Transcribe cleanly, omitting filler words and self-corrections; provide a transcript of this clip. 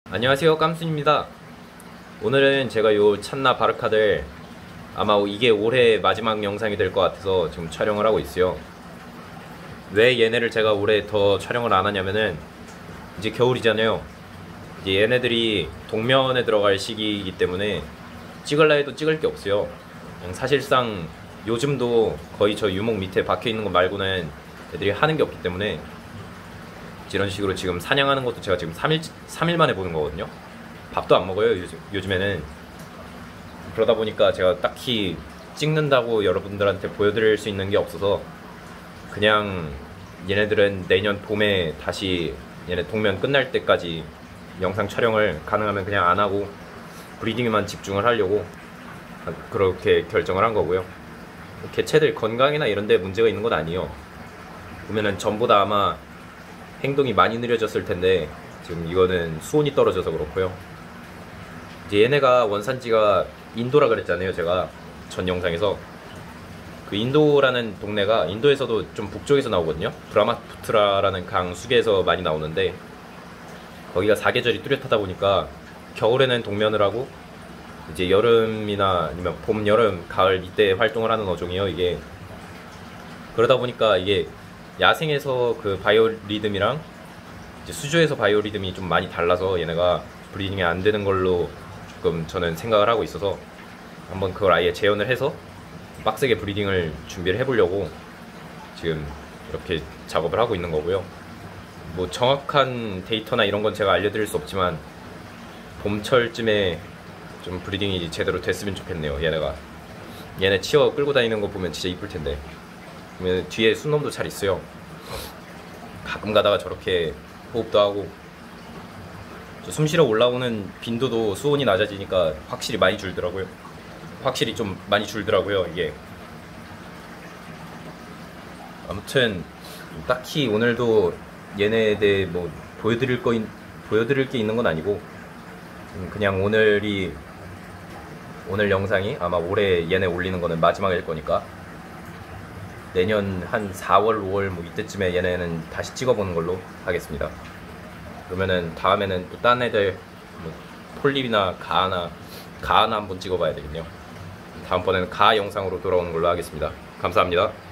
안녕하세요, 깜순입니다. 오늘은 제가 요 찬나 바르카들 아마 이게 올해 마지막 영상이 될 것 같아서 지금 촬영을 하고 있어요. 왜 얘네를 제가 올해 더 촬영을 안 하냐면은 이제 겨울이잖아요. 이제 얘네들이 동면에 들어갈 시기이기 때문에 찍을라 해도 찍을 게 없어요. 그냥 사실상 요즘도 거의 저 유목 밑에 박혀 있는 것 말고는 애들이 하는 게 없기 때문에 이런 식으로 지금 사냥하는 것도 제가 지금 3일 만에 보는 거거든요. 밥도 안 먹어요, 요즘에는. 그러다 보니까 제가 딱히 찍는다고 여러분들한테 보여드릴 수 있는 게 없어서 그냥 얘네들은 내년 봄에 다시 얘네 동면 끝날 때까지 영상 촬영을 가능하면 그냥 안 하고 브리딩에만 집중을 하려고 그렇게 결정을 한 거고요. 개체들 건강이나 이런 데 문제가 있는 건 아니에요. 보면은 전부 다 아마 행동이 많이 느려졌을 텐데 지금 이거는 수온이 떨어져서 그렇고요. 이제 얘네가 원산지가 인도라 그랬잖아요, 제가 전 영상에서. 그 인도라는 동네가 인도에서도 좀 북쪽에서 나오거든요. 브라마푸트라라는 강 수계에서 많이 나오는데 거기가 사계절이 뚜렷하다 보니까 겨울에는 동면을 하고 이제 여름이나 아니면 봄, 여름, 가을 이때 활동을 하는 어종이에요, 이게. 그러다 보니까 이게 야생에서 그 바이오리듬이랑 이제 수조에서 바이오리듬이 좀 많이 달라서 얘네가 브리딩이 안 되는 걸로 조금 저는 생각을 하고 있어서 한번 그걸 아예 재현을 해서 빡세게 브리딩을 준비를 해보려고 지금 이렇게 작업을 하고 있는 거고요. 뭐 정확한 데이터나 이런 건 제가 알려드릴 수 없지만 봄철쯤에 좀 브리딩이 제대로 됐으면 좋겠네요. 얘네 치어 끌고 다니는 거 보면 진짜 이쁠 텐데. 뒤에 순놈도 잘 있어요. 가끔 가다가 저렇게 호흡도 하고. 숨 쉬러 올라오는 빈도도 수온이 낮아지니까 확실히 많이 줄더라고요. 확실히 좀 많이 줄더라고요, 이게. 아무튼 딱히 오늘도 얘네에 대해 뭐 보여드릴 게 있는 건 아니고 그냥 오늘 영상이 아마 올해 얘네 올리는 거는 마지막일 거니까 내년 한 4월, 5월 뭐 이때쯤에 얘네는 다시 찍어보는 걸로 하겠습니다. 그러면은 다음에는 또 딴 애들 뭐 폴립이나 가하나 한번 찍어봐야 되겠네요. 다음번에는 가하 영상으로 돌아오는 걸로 하겠습니다. 감사합니다.